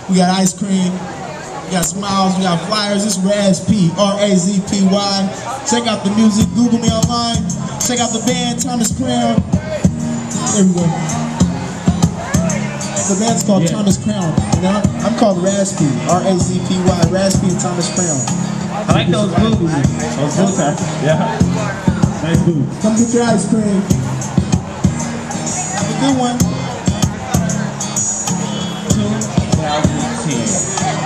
We got ice cream. We got smiles. We got flyers. It's Razpy, R-A-Z-P-Y. Check out the music. Google me online. Check out the band, Thomas Crown. There we go. The band's called Thomas Crown. And I'm called Razpy, R-A-Z-P-Y. Razpy and Thomas Crown. I like those boots. Those boots are, yeah. Nice boots. Come get your ice cream. Have a good one. 2010.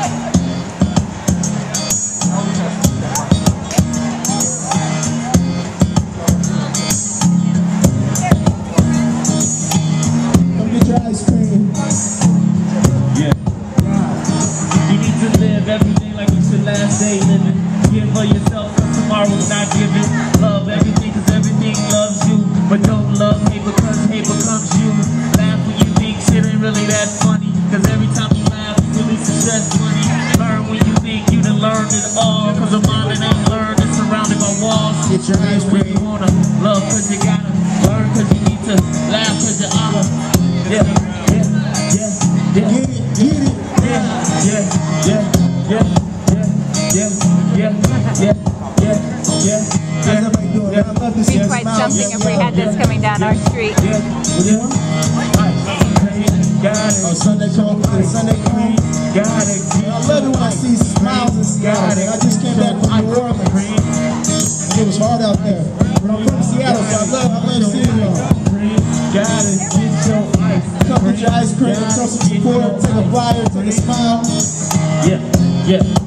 Ice cream. Yeah. You need to live every day like it's your last day living. Give for yourself cause tomorrow's not given. Love everything cause everything loves you. But don't love hate because hate becomes you. Laugh when you think shit ain't really that funny. Cause every time you laugh you release the stress money. Learn when you think you done learned it all. Cause a mind that ain't learned is surrounded by walls. Get your ice cream. You wanna love cause you gotta. Learn cause you need to. Laugh cause you oughta. Yeah, Get it. Be quite something if we had this coming down our street. Oh, Sunday Cream. I love it when I see smiles and smiles. I just came back from New Orleans. It was hard out there. But I'm from Seattle, so I love seeing y'all. Come get your ice cream, show some support, take a flyer, take a smile. Yeah.